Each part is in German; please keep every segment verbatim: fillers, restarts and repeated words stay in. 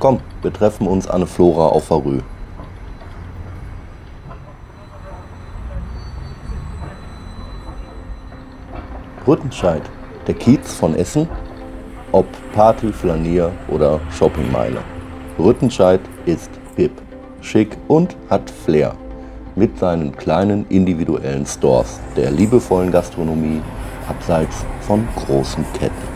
Komm, wir treffen uns an der Flora auf der Rü. Rüttenscheid, der Kiez von Essen, ob Party, Flanier oder Shoppingmeile. Rüttenscheid ist hip, schick und hat Flair. Mit seinen kleinen individuellen Stores, der liebevollen Gastronomie, abseits von großen Ketten.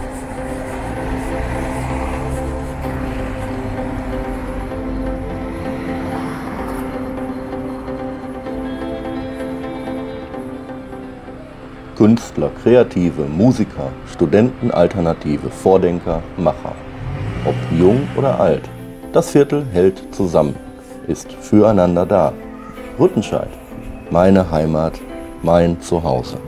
Künstler, Kreative, Musiker, Studenten, Alternative, Vordenker, Macher. Ob jung oder alt, das Viertel hält zusammen, ist füreinander da. Rüttenscheid, meine Heimat, mein Zuhause.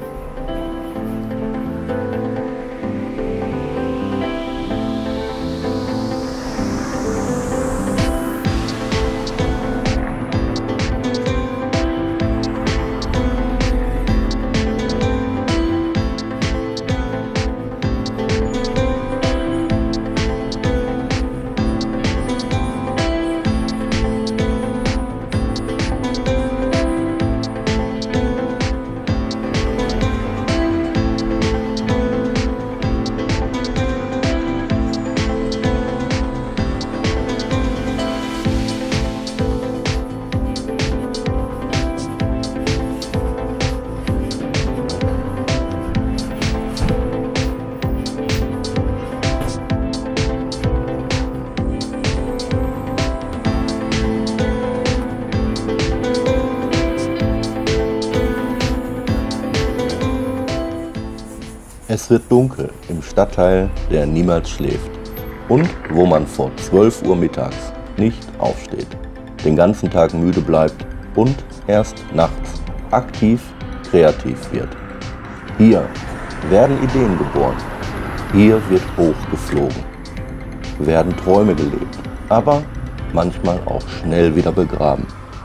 Es wird dunkel im Stadtteil, der niemals schläft und wo man vor zwölf Uhr mittags nicht aufsteht, den ganzen Tag müde bleibt und erst nachts aktiv kreativ wird. Hier werden Ideen geboren, hier wird hochgeflogen, werden Träume gelebt, aber manchmal auch schnell wieder begraben.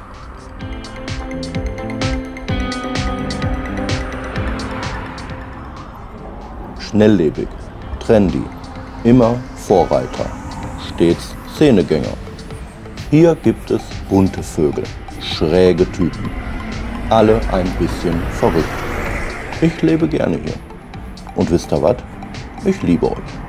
Schnelllebig, trendy, immer Vorreiter, stets Szenegänger. Hier gibt es bunte Vögel, schräge Typen, alle ein bisschen verrückt. Ich lebe gerne hier. Und wisst ihr was? Ich liebe euch.